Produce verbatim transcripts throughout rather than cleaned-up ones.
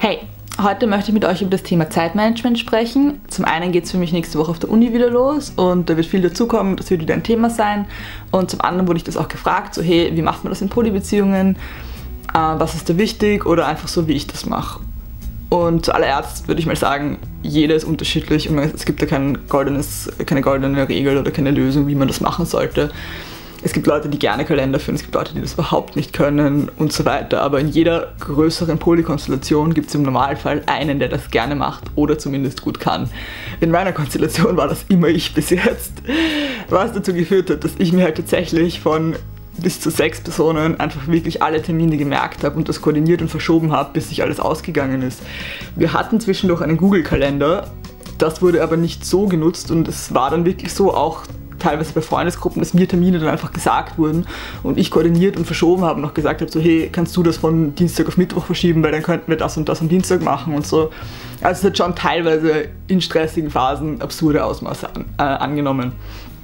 Hey, heute möchte ich mit euch über das Thema Zeitmanagement sprechen. Zum einen geht es für mich nächste Woche auf der Uni wieder los und da wird viel dazukommen, das wird wieder ein Thema sein. Und zum anderen wurde ich das auch gefragt, so hey, wie macht man das in Polybeziehungen, äh, was ist da wichtig oder einfach so, wie ich das mache. Und zuallererst würde ich mal sagen, jeder ist unterschiedlich und es gibt da kein goldenes, keine goldene Regel oder keine Lösung, wie man das machen sollte. Es gibt Leute, die gerne Kalender führen, es gibt Leute, die das überhaupt nicht können und so weiter. Aber in jeder größeren Polykonstellation gibt es im Normalfall einen, der das gerne macht oder zumindest gut kann. In meiner Konstellation war das immer ich bis jetzt, was dazu geführt hat, dass ich mir halt tatsächlich von bis zu sechs Personen einfach wirklich alle Termine gemerkt habe und das koordiniert und verschoben habe, bis sich alles ausgegangen ist. Wir hatten zwischendurch einen Google-Kalender, das wurde aber nicht so genutzt und es war dann wirklich so auch teilweise bei Freundesgruppen, dass mir Termine dann einfach gesagt wurden und ich koordiniert und verschoben habe und noch gesagt habe, so hey, kannst du das von Dienstag auf Mittwoch verschieben, weil dann könnten wir das und das am Dienstag machen und so. Also es hat schon teilweise in stressigen Phasen absurde Ausmaße an, äh, angenommen.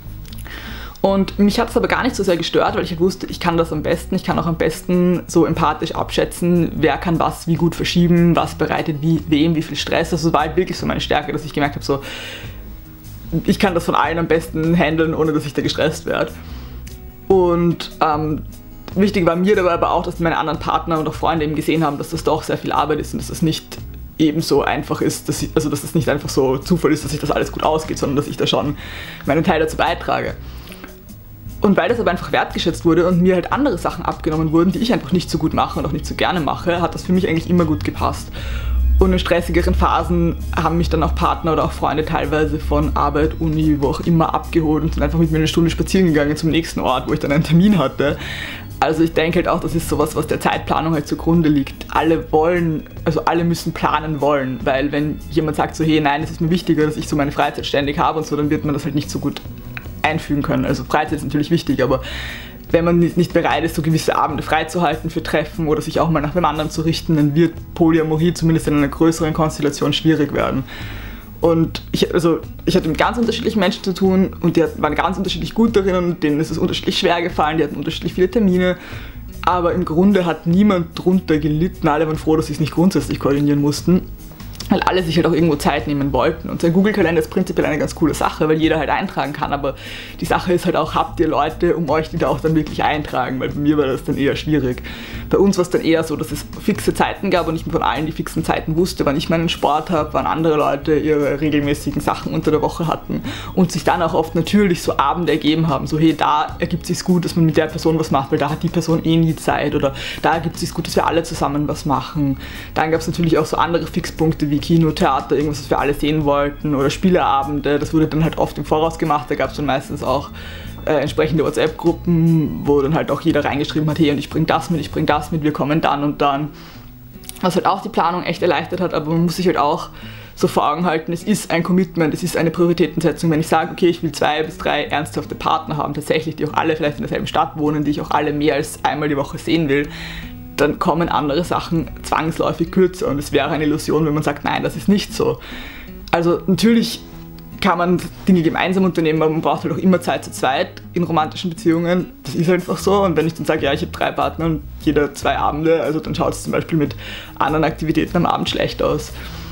Und mich hat es aber gar nicht so sehr gestört, weil ich halt wusste, ich kann das am besten, ich kann auch am besten so empathisch abschätzen, wer kann was wie gut verschieben, was bereitet wie, wem wie viel Stress. Also es war halt wirklich so meine Stärke, dass ich gemerkt habe, so ich kann das von allen am besten handeln, ohne dass ich da gestresst werde. Und ähm, wichtig war mir dabei aber auch, dass meine anderen Partner und auch Freunde eben gesehen haben, dass das doch sehr viel Arbeit ist und dass das nicht ebenso einfach ist, dass ich, also dass das nicht einfach so Zufall ist, dass sich das alles gut ausgeht, sondern dass ich da schon meinen Teil dazu beitrage. Und weil das aber einfach wertgeschätzt wurde und mir halt andere Sachen abgenommen wurden, die ich einfach nicht so gut mache und auch nicht so gerne mache, hat das für mich eigentlich immer gut gepasst. Und in stressigeren Phasen haben mich dann auch Partner oder auch Freunde teilweise von Arbeit, Uni, wo auch immer abgeholt und sind einfach mit mir eine Stunde spazieren gegangen zum nächsten Ort, wo ich dann einen Termin hatte. Also ich denke halt auch, das ist sowas, was der Zeitplanung halt zugrunde liegt. Alle wollen, also alle müssen planen wollen, weil wenn jemand sagt so, hey, nein, es ist mir wichtiger, dass ich so meine Freizeit ständig habe und so, dann wird man das halt nicht so gut einfügen können. Also Freizeit ist natürlich wichtig, aber wenn man nicht bereit ist, so gewisse Abende freizuhalten für Treffen oder sich auch mal nach dem anderen zu richten, dann wird Polyamorie zumindest in einer größeren Konstellation schwierig werden. Und ich, also, ich hatte mit ganz unterschiedlichen Menschen zu tun und die waren ganz unterschiedlich gut darin und denen ist es unterschiedlich schwer gefallen, die hatten unterschiedlich viele Termine, aber im Grunde hat niemand drunter gelitten, alle waren froh, dass sie es nicht grundsätzlich koordinieren mussten, weil alle sich halt auch irgendwo Zeit nehmen wollten. Und so ein Google-Kalender ist prinzipiell eine ganz coole Sache, weil jeder halt eintragen kann, aber die Sache ist halt auch, habt ihr Leute um euch, die da auch dann wirklich eintragen, weil bei mir war das dann eher schwierig. Bei uns war es dann eher so, dass es fixe Zeiten gab und ich von allen die fixen Zeiten wusste, wann ich meinen Sport habe, wann andere Leute ihre regelmäßigen Sachen unter der Woche hatten und sich dann auch oft natürlich so Abende ergeben haben, so hey, da ergibt es sich gut, dass man mit der Person was macht, weil da hat die Person eh nie Zeit oder da ergibt es sich gut, dass wir alle zusammen was machen. Dann gab es natürlich auch so andere Fixpunkte wie Kino, Theater, irgendwas, was wir alle sehen wollten oder Spieleabende, das wurde dann halt oft im Voraus gemacht, da gab es dann meistens auch äh, entsprechende WhatsApp-Gruppen, wo dann halt auch jeder reingeschrieben hat, hey und ich bring das mit, ich bring das mit, wir kommen dann und dann, was halt auch die Planung echt erleichtert hat, aber man muss sich halt auch so vor Augen halten, es ist ein Commitment, es ist eine Prioritätensetzung, wenn ich sage, okay, ich will zwei bis drei ernsthafte Partner haben, tatsächlich, die auch alle vielleicht in derselben Stadt wohnen, die ich auch alle mehr als einmal die Woche sehen will, dann kommen andere Sachen zwangsläufig kürzer und es wäre eine Illusion, wenn man sagt, nein, das ist nicht so. Also natürlich kann man Dinge gemeinsam unternehmen, aber man braucht halt auch immer Zeit zu zweit in romantischen Beziehungen. Das ist einfach so und wenn ich dann sage, ja, ich habe drei Partner und jeder zwei Abende, also dann schaut es zum Beispiel mit anderen Aktivitäten am Abend schlecht aus.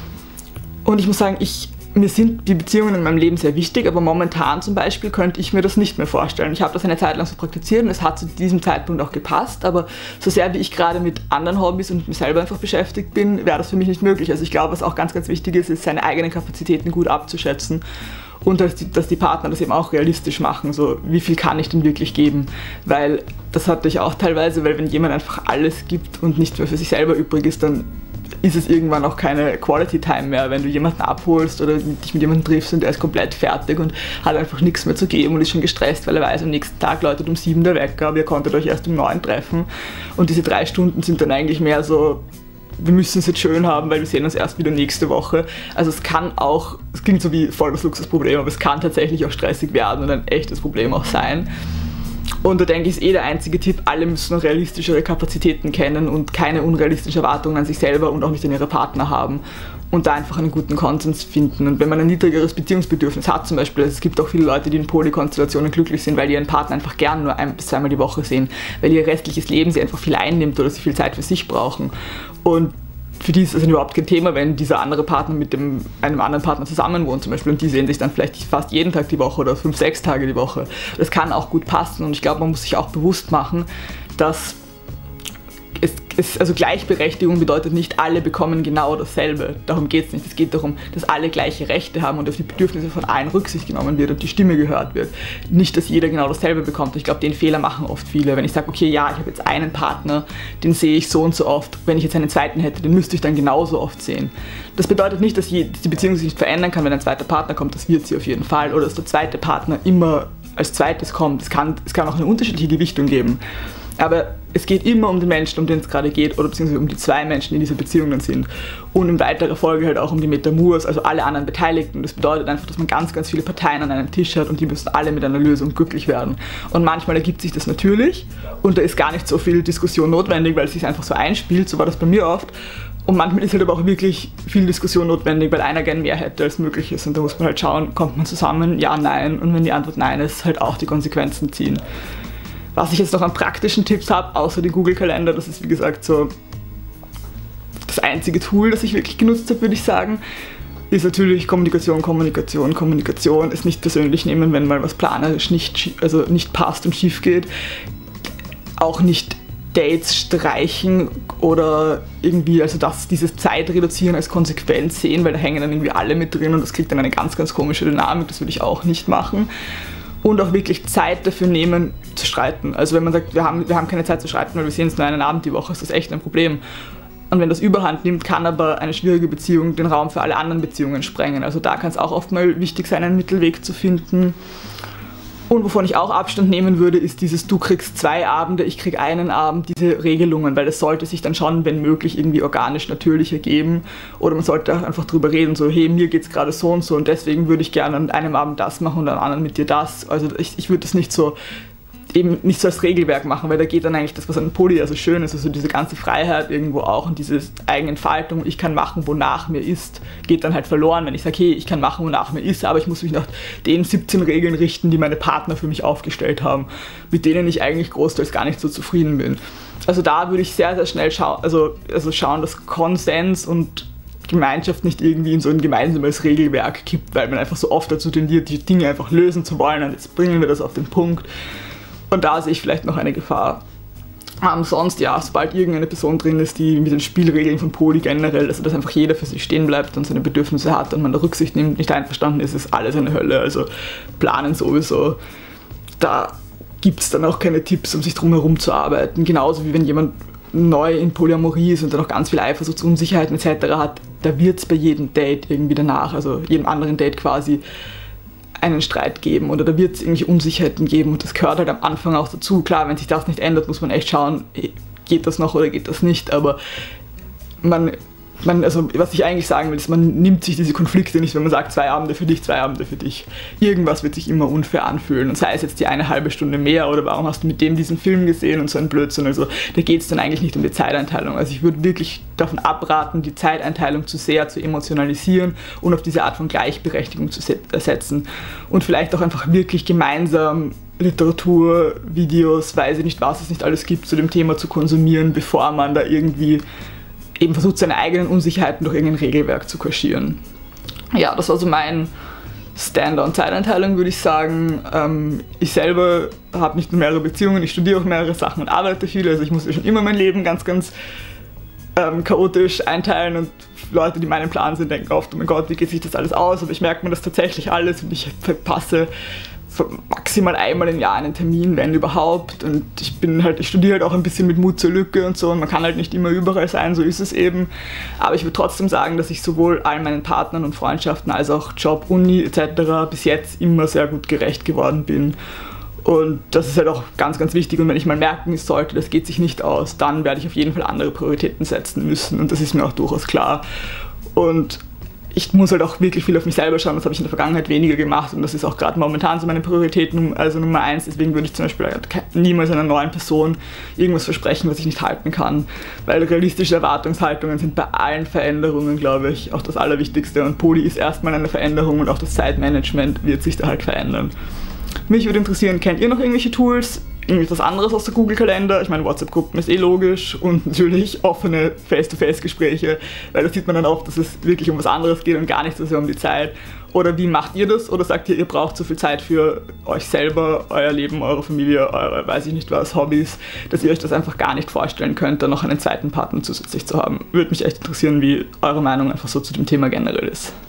Und ich muss sagen, ich mir sind die Beziehungen in meinem Leben sehr wichtig, aber momentan zum Beispiel könnte ich mir das nicht mehr vorstellen. Ich habe das eine Zeit lang so praktiziert und es hat zu diesem Zeitpunkt auch gepasst, aber so sehr wie ich gerade mit anderen Hobbys und mir selber einfach beschäftigt bin, wäre das für mich nicht möglich. Also ich glaube, was auch ganz, ganz wichtig ist, ist, seine eigenen Kapazitäten gut abzuschätzen und dass die, dass die Partner das eben auch realistisch machen, so wie viel kann ich denn wirklich geben, weil das hatte ich auch teilweise, weil wenn jemand einfach alles gibt und nicht mehr für sich selber übrig ist, dann ist es irgendwann auch keine Quality Time mehr, wenn du jemanden abholst oder dich mit jemandem triffst und der ist komplett fertig und hat einfach nichts mehr zu geben und ist schon gestresst, weil er weiß, am nächsten Tag läutet um sieben der Wecker, aber ihr konntet euch erst um neun treffen und diese drei Stunden sind dann eigentlich mehr so, wir müssen es jetzt schön haben, weil wir sehen uns erst wieder nächste Woche. Also es kann auch, es klingt so wie voll das Luxusproblem, aber es kann tatsächlich auch stressig werden und ein echtes Problem auch sein. Und da denke ich, ist eh der einzige Tipp, alle müssen noch realistischere Kapazitäten kennen und keine unrealistischen Erwartungen an sich selber und auch nicht an ihre Partner haben und da einfach einen guten Konsens finden. Und wenn man ein niedrigeres Beziehungsbedürfnis hat zum Beispiel, also es gibt auch viele Leute, die in Polykonstellationen glücklich sind, weil die ihren Partner einfach gern nur ein bis zweimal die Woche sehen, weil ihr restliches Leben sie einfach viel einnimmt oder sie viel Zeit für sich brauchen. Und für die ist das überhaupt kein Thema, wenn dieser andere Partner mit dem, einem anderen Partner zusammen wohnt zum Beispiel und die sehen sich dann vielleicht fast jeden Tag die Woche oder fünf, sechs Tage die Woche. Das kann auch gut passen und ich glaube, man muss sich auch bewusst machen, dass es, es, also Gleichberechtigung bedeutet nicht, alle bekommen genau dasselbe. Darum geht es nicht. Es geht darum, dass alle gleiche Rechte haben und auf die Bedürfnisse von allen Rücksicht genommen wird und die Stimme gehört wird. Nicht, dass jeder genau dasselbe bekommt. Ich glaube, den Fehler machen oft viele. Wenn ich sage, okay, ja, ich habe jetzt einen Partner, den sehe ich so und so oft. Wenn ich jetzt einen zweiten hätte, den müsste ich dann genauso oft sehen. Das bedeutet nicht, dass die Beziehung sich nicht verändern kann, wenn ein zweiter Partner kommt. Das wird sie auf jeden Fall. Oder dass der zweite Partner immer als zweites kommt. Es kann, es kann auch eine unterschiedliche Gewichtung geben. Aber es geht immer um den Menschen, um den es gerade geht, oder beziehungsweise um die zwei Menschen, die in dieser Beziehung dann sind. Und in weiterer Folge halt auch um die Metamours, also alle anderen Beteiligten. Das bedeutet einfach, dass man ganz, ganz viele Parteien an einem Tisch hat und die müssen alle mit einer Lösung glücklich werden. Und manchmal ergibt sich das natürlich und da ist gar nicht so viel Diskussion notwendig, weil es sich einfach so einspielt, so war das bei mir oft. Und manchmal ist halt aber auch wirklich viel Diskussion notwendig, weil einer gern mehr hätte, als möglich ist. Und da muss man halt schauen, kommt man zusammen, ja, nein. Und wenn die Antwort nein ist, halt auch die Konsequenzen ziehen. Was ich jetzt noch an praktischen Tipps habe, außer den Google-Kalender, das ist wie gesagt so das einzige Tool, das ich wirklich genutzt habe, würde ich sagen, ist natürlich Kommunikation, Kommunikation, Kommunikation. Es nicht persönlich nehmen, wenn mal was planerisch nicht, also nicht passt und schief geht. Auch nicht Dates streichen oder irgendwie, also das, dieses Zeit reduzieren als Konsequenz sehen, weil da hängen dann irgendwie alle mit drin und das kriegt dann eine ganz, ganz komische Dynamik, das würde ich auch nicht machen. Und auch wirklich Zeit dafür nehmen, zu streiten. Also wenn man sagt, wir haben, wir haben keine Zeit zu streiten, weil wir sehen uns nur einen Abend die Woche, ist das echt ein Problem. Und wenn das Überhand nimmt, kann aber eine schwierige Beziehung den Raum für alle anderen Beziehungen sprengen. Also da kann es auch oft mal wichtig sein, einen Mittelweg zu finden. Und wovon ich auch Abstand nehmen würde, ist dieses du kriegst zwei Abende, ich krieg einen Abend, diese Regelungen, weil das sollte sich dann schon, wenn möglich, irgendwie organisch natürlich ergeben. Oder man sollte auch einfach drüber reden, so hey, mir geht's gerade so und so und deswegen würde ich gerne an einem Abend das machen und an anderen mit dir das. Also ich, ich würde das nicht so eben nicht so als Regelwerk machen, weil da geht dann eigentlich das, was an Poly ja so schön ist, also diese ganze Freiheit irgendwo auch und diese Eigenentfaltung, ich kann machen, wonach mir ist, geht dann halt verloren, wenn ich sage, hey, ich kann machen, wonach mir ist, aber ich muss mich nach den siebzehn Regeln richten, die meine Partner für mich aufgestellt haben, mit denen ich eigentlich großteils gar nicht so zufrieden bin. Also da würde ich sehr, sehr schnell schauen, also, also schauen, dass Konsens und Gemeinschaft nicht irgendwie in so ein gemeinsames Regelwerk kippt, weil man einfach so oft dazu tendiert, die Dinge einfach lösen zu wollen und jetzt bringen wir das auf den Punkt. Und da sehe ich vielleicht noch eine Gefahr. Ähm, sonst, ja, sobald irgendeine Person drin ist, die mit den Spielregeln von Poly generell, also dass einfach jeder für sich stehen bleibt und seine Bedürfnisse hat und man da Rücksicht nimmt, nicht einverstanden ist, ist alles eine Hölle. Also planen sowieso. Da gibt es dann auch keine Tipps, um sich drum herum zu arbeiten. Genauso wie wenn jemand neu in Polyamorie ist und dann auch ganz viel Eifersucht, Unsicherheiten et cetera hat, da wird es bei jedem Date irgendwie danach, also jedem anderen Date quasi, einen Streit geben oder da wird es irgendwelche Unsicherheiten geben und das gehört halt am Anfang auch dazu. Klar, wenn sich das nicht ändert, muss man echt schauen, geht das noch oder geht das nicht, aber man, man, also was ich eigentlich sagen will, ist, man nimmt sich diese Konflikte nicht, wenn man sagt, zwei Abende für dich, zwei Abende für dich. Irgendwas wird sich immer unfair anfühlen und sei es jetzt die eine halbe Stunde mehr oder warum hast du mit dem diesen Film gesehen und so ein Blödsinn, also da geht es dann eigentlich nicht um die Zeiteinteilung. Also ich würde wirklich davon abraten, die Zeiteinteilung zu sehr zu emotionalisieren und auf diese Art von Gleichberechtigung zu setzen und vielleicht auch einfach wirklich gemeinsam Literatur, Videos, weiß ich nicht, was es nicht alles gibt, zu dem Thema zu konsumieren, bevor man da irgendwie eben versucht, seine eigenen Unsicherheiten durch irgendein Regelwerk zu kaschieren. Ja, das war so mein Stand on Zeiteinteilung, würde ich sagen. Ähm, ich selber habe nicht nur mehrere Beziehungen, ich studiere auch mehrere Sachen und arbeite viel, also ich musste schon immer mein Leben ganz, ganz ähm, chaotisch einteilen und Leute, die meinen Plan sind, denken oft, oh mein Gott, wie geht sich das alles aus? Aber ich merke mir das tatsächlich alles und ich verpasse maximal einmal im Jahr einen Termin, wenn überhaupt. Und ich bin halt, ich studiere halt auch ein bisschen mit Mut zur Lücke und so und man kann halt nicht immer überall sein, so ist es eben. Aber ich würde trotzdem sagen, dass ich sowohl all meinen Partnern und Freundschaften als auch Job, Uni et cetera bis jetzt immer sehr gut gerecht geworden bin. Und das ist halt auch ganz, ganz wichtig. Und wenn ich mal merken sollte, das geht sich nicht aus, dann werde ich auf jeden Fall andere Prioritäten setzen müssen. Und das ist mir auch durchaus klar. Und ich muss halt auch wirklich viel auf mich selber schauen, das habe ich in der Vergangenheit weniger gemacht und das ist auch gerade momentan so meine Priorität, also Nummer eins, deswegen würde ich zum Beispiel niemals einer neuen Person irgendwas versprechen, was ich nicht halten kann, weil realistische Erwartungshaltungen sind bei allen Veränderungen, glaube ich, auch das Allerwichtigste und Poly ist erstmal eine Veränderung und auch das Zeitmanagement wird sich da halt verändern. Mich würde interessieren, kennt ihr noch irgendwelche Tools irgendwie was anderes aus der Google-Kalender? Ich meine, WhatsApp-Gruppen ist eh logisch und natürlich offene Face-to-Face-Gespräche, weil da sieht man dann oft, dass es wirklich um was anderes geht und gar nicht so sehr um die Zeit. Oder wie macht ihr das? Oder sagt ihr, ihr braucht so viel Zeit für euch selber, euer Leben, eure Familie, eure, weiß ich nicht was, Hobbys, dass ihr euch das einfach gar nicht vorstellen könnt, dann noch einen zweiten Partner zusätzlich zu haben? Würde mich echt interessieren, wie eure Meinung einfach so zu dem Thema generell ist.